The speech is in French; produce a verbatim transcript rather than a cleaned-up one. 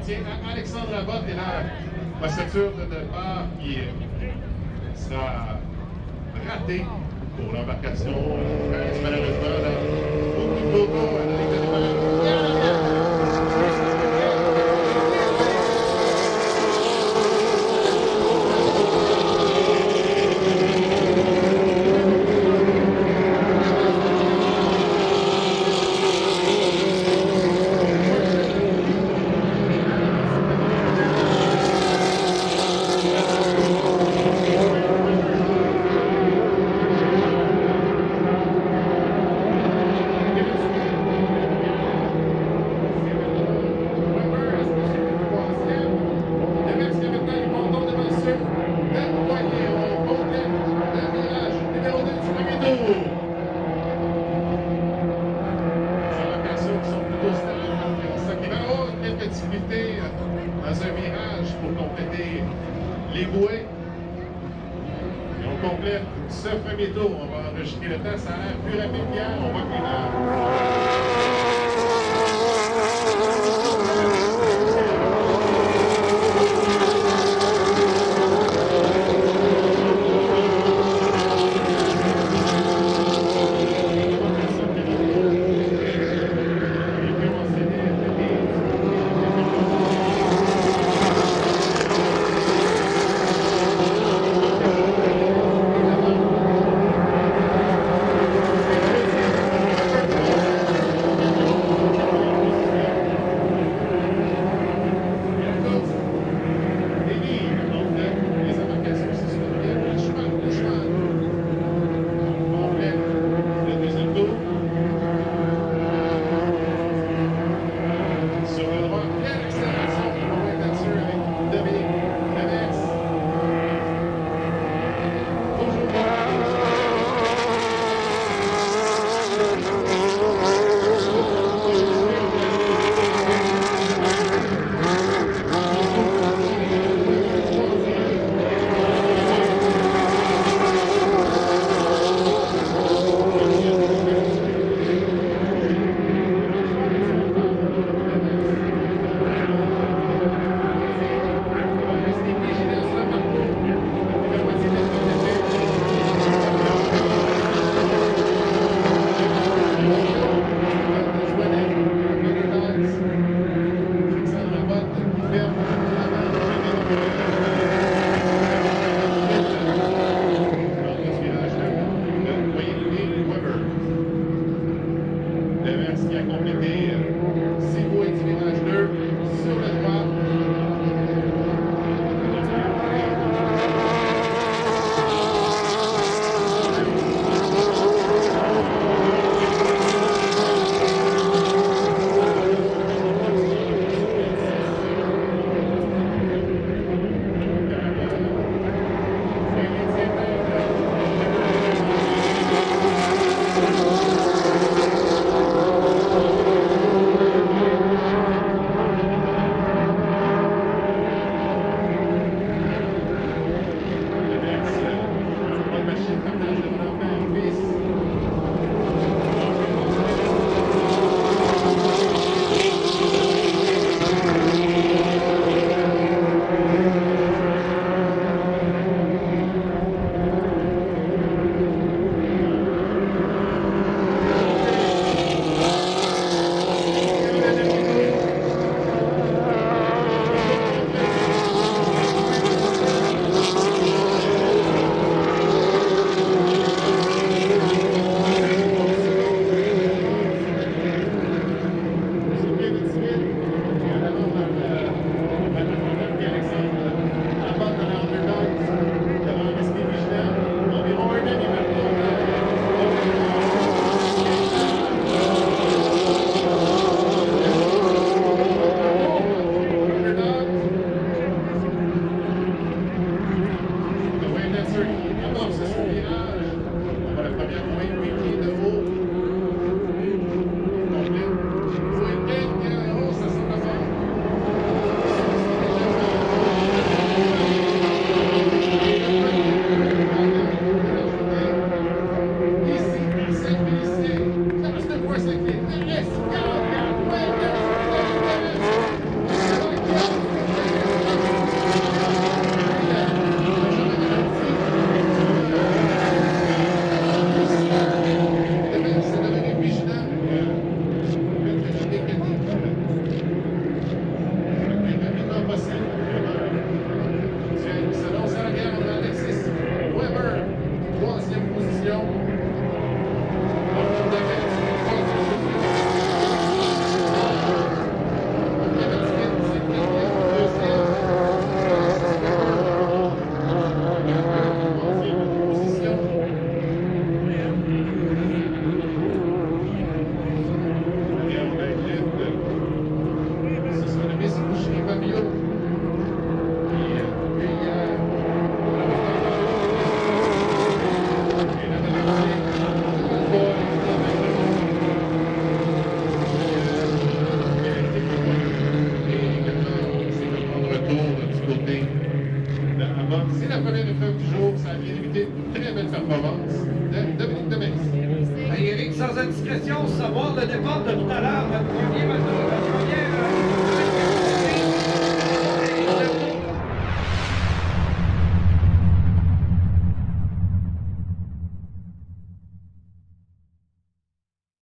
appartient à Alexandre Abbott et la procédure de départ qui sera ratée pour l'embarcation. Malheureusement, là, beaucoup de logos à la ligne de départ. Dans un virage pour compléter les bouées. Et on complète ce premier tour. On va enregistrer le temps. Ça a l'air plus rapide qu'hier. On voit qu'il côté, très belle performance de Dominique Demers. Eric, sans indiscrétion, savoir le départ de tout à l'heure, le premier moteur.